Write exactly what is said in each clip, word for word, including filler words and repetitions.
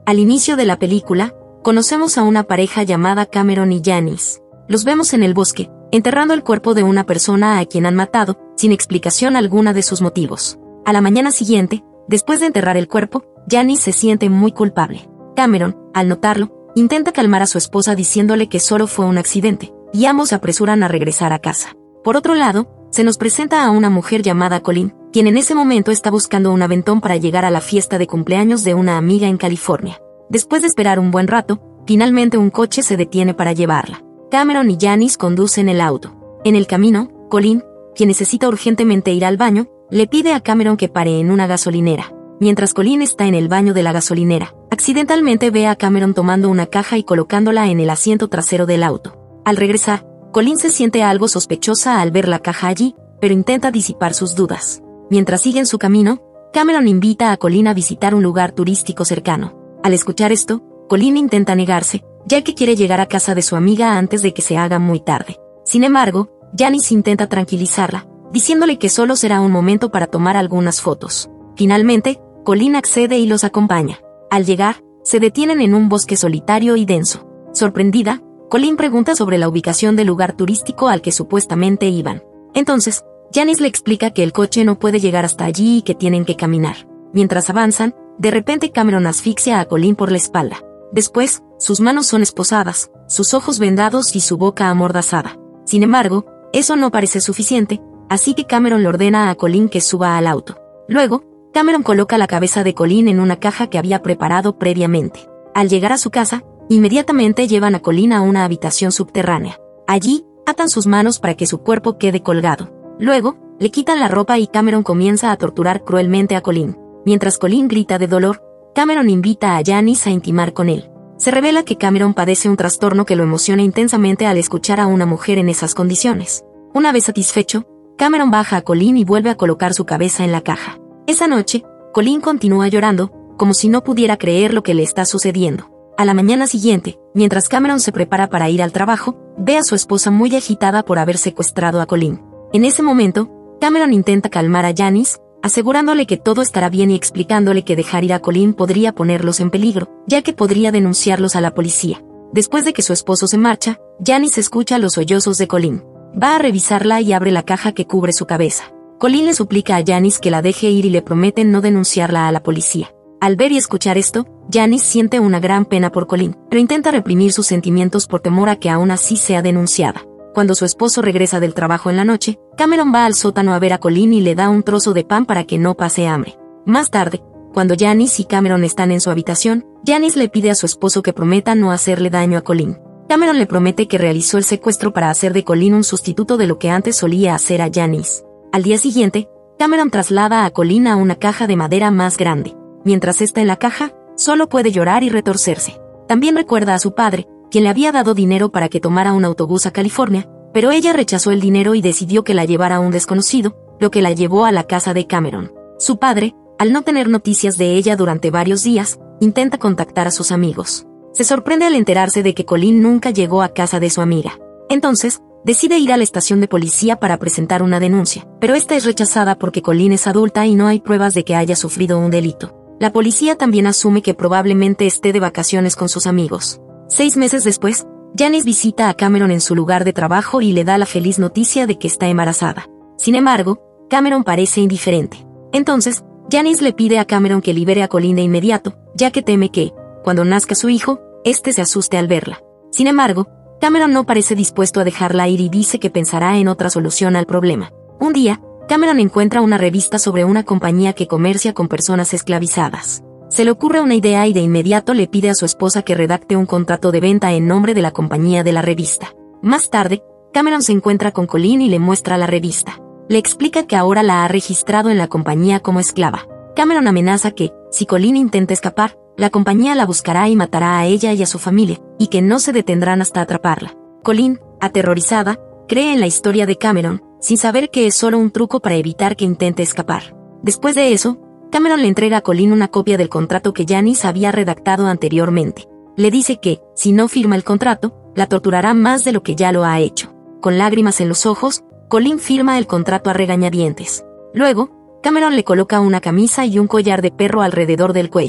Al inicio de la película, conocemos a una pareja llamada Cameron y Janice. Los vemos en el bosque, enterrando el cuerpo de una persona a quien han matado, sin explicación alguna de sus motivos. A la mañana siguiente, después de enterrar el cuerpo, Janice se siente muy culpable. Cameron, al notarlo, intenta calmar a su esposa diciéndole que solo fue un accidente, y ambos se apresuran a regresar a casa. Por otro lado, se nos presenta a una mujer llamada Colleen, quien en ese momento está buscando un aventón para llegar a la fiesta de cumpleaños de una amiga en California. Después de esperar un buen rato, finalmente un coche se detiene para llevarla. Cameron y Janice conducen el auto. En el camino, Colleen, quien necesita urgentemente ir al baño, le pide a Cameron que pare en una gasolinera. Mientras Colleen está en el baño de la gasolinera, accidentalmente ve a Cameron tomando una caja y colocándola en el asiento trasero del auto. Al regresar, Colleen se siente algo sospechosa al ver la caja allí, pero intenta disipar sus dudas. Mientras siguen su camino, Cameron invita a Colleen a visitar un lugar turístico cercano. Al escuchar esto, Colleen intenta negarse, ya que quiere llegar a casa de su amiga antes de que se haga muy tarde. Sin embargo, Janice intenta tranquilizarla, diciéndole que solo será un momento para tomar algunas fotos. Finalmente, Colleen accede y los acompaña. Al llegar, se detienen en un bosque solitario y denso. Sorprendida, Colleen pregunta sobre la ubicación del lugar turístico al que supuestamente iban. Entonces, Janice le explica que el coche no puede llegar hasta allí y que tienen que caminar. Mientras avanzan, de repente Cameron asfixia a Colleen por la espalda. Después, sus manos son esposadas, sus ojos vendados y su boca amordazada. Sin embargo, eso no parece suficiente, así que Cameron le ordena a Colleen que suba al auto. Luego, Cameron coloca la cabeza de Colleen en una caja que había preparado previamente. Al llegar a su casa, inmediatamente llevan a Colleen a una habitación subterránea. Allí, atan sus manos para que su cuerpo quede colgado. Luego, le quitan la ropa y Cameron comienza a torturar cruelmente a Colleen. Mientras Colleen grita de dolor, Cameron invita a Janice a intimar con él. Se revela que Cameron padece un trastorno que lo emociona intensamente al escuchar a una mujer en esas condiciones. Una vez satisfecho, Cameron baja a Colleen y vuelve a colocar su cabeza en la caja. Esa noche, Colleen continúa llorando, como si no pudiera creer lo que le está sucediendo. A la mañana siguiente, mientras Cameron se prepara para ir al trabajo, ve a su esposa muy agitada por haber secuestrado a Colleen. En ese momento, Cameron intenta calmar a Janice, asegurándole que todo estará bien y explicándole que dejar ir a Colleen podría ponerlos en peligro, ya que podría denunciarlos a la policía. Después de que su esposo se marcha, Janice escucha los sollozos de Colleen. Va a revisarla y abre la caja que cubre su cabeza. Colleen le suplica a Janice que la deje ir y le promete no denunciarla a la policía. Al ver y escuchar esto, Janice siente una gran pena por Colleen, pero intenta reprimir sus sentimientos por temor a que aún así sea denunciada. Cuando su esposo regresa del trabajo en la noche, Cameron va al sótano a ver a Colleen y le da un trozo de pan para que no pase hambre. Más tarde, cuando Janice y Cameron están en su habitación, Janice le pide a su esposo que prometa no hacerle daño a Colleen. Cameron le promete que realizó el secuestro para hacer de Colleen un sustituto de lo que antes solía hacer a Janice. Al día siguiente, Cameron traslada a Colleen a una caja de madera más grande. Mientras está en la caja, solo puede llorar y retorcerse. También recuerda a su padre, quien le había dado dinero para que tomara un autobús a California, pero ella rechazó el dinero y decidió que la llevara a un desconocido, lo que la llevó a la casa de Cameron. Su padre, al no tener noticias de ella durante varios días, intenta contactar a sus amigos. Se sorprende al enterarse de que Colleen nunca llegó a casa de su amiga. Entonces, decide ir a la estación de policía para presentar una denuncia, pero esta es rechazada porque Colleen es adulta y no hay pruebas de que haya sufrido un delito. La policía también asume que probablemente esté de vacaciones con sus amigos. Seis meses después, Janice visita a Cameron en su lugar de trabajo y le da la feliz noticia de que está embarazada. Sin embargo, Cameron parece indiferente. Entonces, Janice le pide a Cameron que libere a Colleen de inmediato, ya que teme que, cuando nazca su hijo, éste se asuste al verla. Sin embargo, Cameron no parece dispuesto a dejarla ir y dice que pensará en otra solución al problema. Un día, Cameron encuentra una revista sobre una compañía que comercia con personas esclavizadas. Se le ocurre una idea y de inmediato le pide a su esposa que redacte un contrato de venta en nombre de la compañía de la revista. Más tarde, Cameron se encuentra con Colleen y le muestra la revista. Le explica que ahora la ha registrado en la compañía como esclava. Cameron amenaza que, si Colleen intenta escapar, la compañía la buscará y matará a ella y a su familia, y que no se detendrán hasta atraparla. Colleen, aterrorizada, cree en la historia de Cameron, sin saber que es solo un truco para evitar que intente escapar. Después de eso, Cameron le entrega a Colleen una copia del contrato que Janice había redactado anteriormente. Le dice que, si no firma el contrato, la torturará más de lo que ya lo ha hecho. Con lágrimas en los ojos, Colleen firma el contrato a regañadientes. Luego, Cameron le coloca una camisa y un collar de perro alrededor del cuello.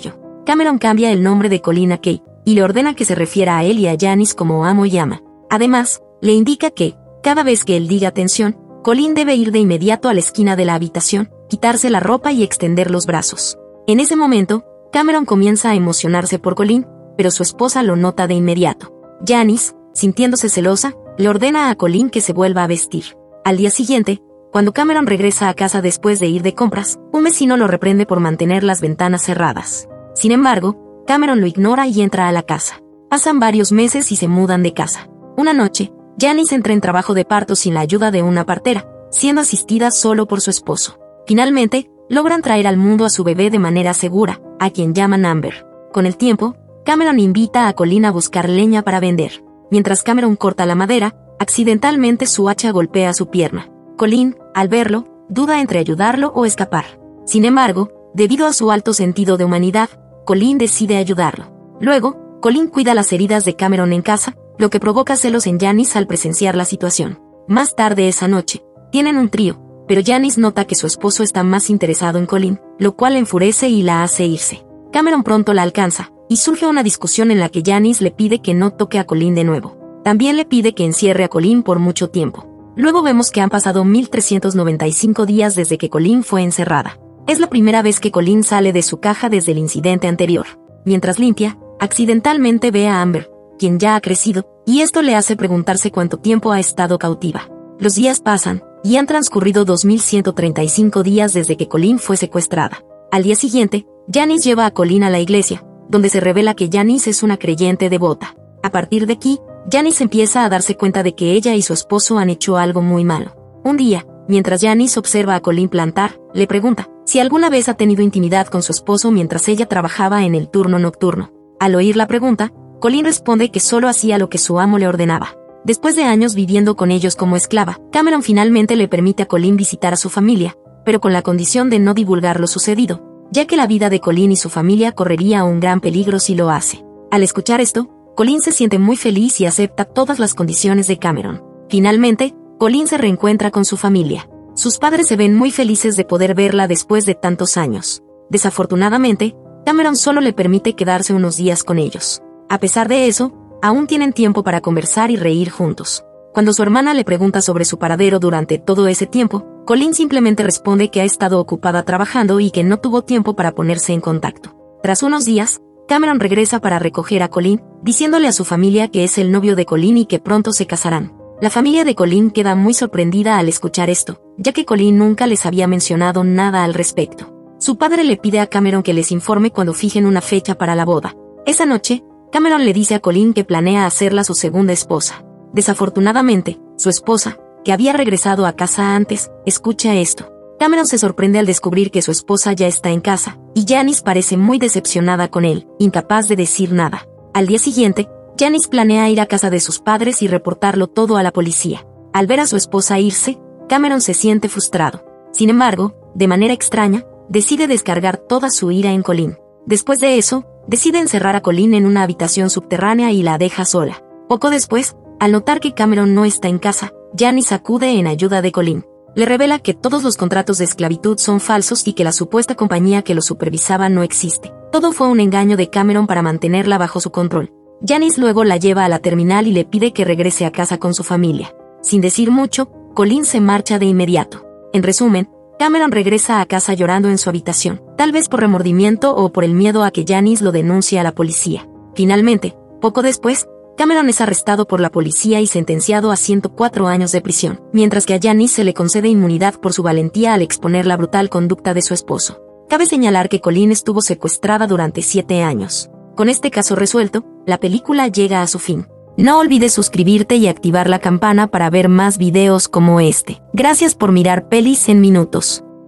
Cameron cambia el nombre de Colin a Kay, y le ordena que se refiera a él y a Janice como amo y ama. Además, le indica que, cada vez que él diga atención, Colin debe ir de inmediato a la esquina de la habitación, quitarse la ropa y extender los brazos. En ese momento, Cameron comienza a emocionarse por Colin, pero su esposa lo nota de inmediato. Janice, sintiéndose celosa, le ordena a Colin que se vuelva a vestir. Al día siguiente, cuando Cameron regresa a casa después de ir de compras, un vecino lo reprende por mantener las ventanas cerradas. Sin embargo, Cameron lo ignora y entra a la casa. Pasan varios meses y se mudan de casa. Una noche, Janice entra en trabajo de parto sin la ayuda de una partera, siendo asistida solo por su esposo. Finalmente, logran traer al mundo a su bebé de manera segura, a quien llaman Amber. Con el tiempo, Cameron invita a Colin a buscar leña para vender. Mientras Cameron corta la madera, accidentalmente su hacha golpea su pierna. Colin, al verlo, duda entre ayudarlo o escapar. Sin embargo, debido a su alto sentido de humanidad, Colin decide ayudarlo. Luego, Colin cuida las heridas de Cameron en casa, lo que provoca celos en Janice al presenciar la situación. Más tarde esa noche, tienen un trío, pero Janice nota que su esposo está más interesado en Colin, lo cual la enfurece y la hace irse. Cameron pronto la alcanza, y surge una discusión en la que Janice le pide que no toque a Colin de nuevo. También le pide que encierre a Colin por mucho tiempo. Luego vemos que han pasado mil trescientos noventa y cinco días desde que Colin fue encerrada. Es la primera vez que Colin sale de su caja desde el incidente anterior. Mientras limpia, accidentalmente ve a Amber, quien ya ha crecido, y esto le hace preguntarse cuánto tiempo ha estado cautiva. Los días pasan, y han transcurrido dos mil ciento treinta y cinco días desde que Colin fue secuestrada. Al día siguiente, Janice lleva a Colin a la iglesia, donde se revela que Janice es una creyente devota. A partir de aquí, Janice empieza a darse cuenta de que ella y su esposo han hecho algo muy malo. Un día, mientras Janice observa a Colin plantar, le pregunta si alguna vez ha tenido intimidad con su esposo mientras ella trabajaba en el turno nocturno. Al oír la pregunta, Colin responde que solo hacía lo que su amo le ordenaba. Después de años viviendo con ellos como esclava, Cameron finalmente le permite a Colin visitar a su familia, pero con la condición de no divulgar lo sucedido, ya que la vida de Colin y su familia correría un gran peligro si lo hace. Al escuchar esto, Colin se siente muy feliz y acepta todas las condiciones de Cameron. Finalmente, Colin se reencuentra con su familia. Sus padres se ven muy felices de poder verla después de tantos años. Desafortunadamente, Cameron solo le permite quedarse unos días con ellos. A pesar de eso, aún tienen tiempo para conversar y reír juntos. Cuando su hermana le pregunta sobre su paradero durante todo ese tiempo, Colin simplemente responde que ha estado ocupada trabajando y que no tuvo tiempo para ponerse en contacto. Tras unos días, Cameron regresa para recoger a Colin, diciéndole a su familia que es el novio de Colin y que pronto se casarán. La familia de Colin queda muy sorprendida al escuchar esto, ya que Colin nunca les había mencionado nada al respecto. Su padre le pide a Cameron que les informe cuando fijen una fecha para la boda. Esa noche, Cameron le dice a Colin que planea hacerla su segunda esposa. Desafortunadamente, su esposa, que había regresado a casa antes, escucha esto. Cameron se sorprende al descubrir que su esposa ya está en casa, y Janice parece muy decepcionada con él, incapaz de decir nada. Al día siguiente, Janice planea ir a casa de sus padres y reportarlo todo a la policía. Al ver a su esposa irse, Cameron se siente frustrado. Sin embargo, de manera extraña, decide descargar toda su ira en Colin. Después de eso, decide encerrar a Colin en una habitación subterránea y la deja sola. Poco después, al notar que Cameron no está en casa, Janice acude en ayuda de Colin. Le revela que todos los contratos de esclavitud son falsos y que la supuesta compañía que lo supervisaba no existe. Todo fue un engaño de Cameron para mantenerla bajo su control. Janice luego la lleva a la terminal y le pide que regrese a casa con su familia. Sin decir mucho, Colin se marcha de inmediato. En resumen, Cameron regresa a casa llorando en su habitación, tal vez por remordimiento o por el miedo a que Janice lo denuncie a la policía. Finalmente, poco después, Cameron es arrestado por la policía y sentenciado a ciento cuatro años de prisión, mientras que a Janice se le concede inmunidad por su valentía al exponer la brutal conducta de su esposo. Cabe señalar que Colin estuvo secuestrada durante siete años. Con este caso resuelto, la película llega a su fin. No olvides suscribirte y activar la campana para ver más videos como este. Gracias por mirar Pelis en Minutos.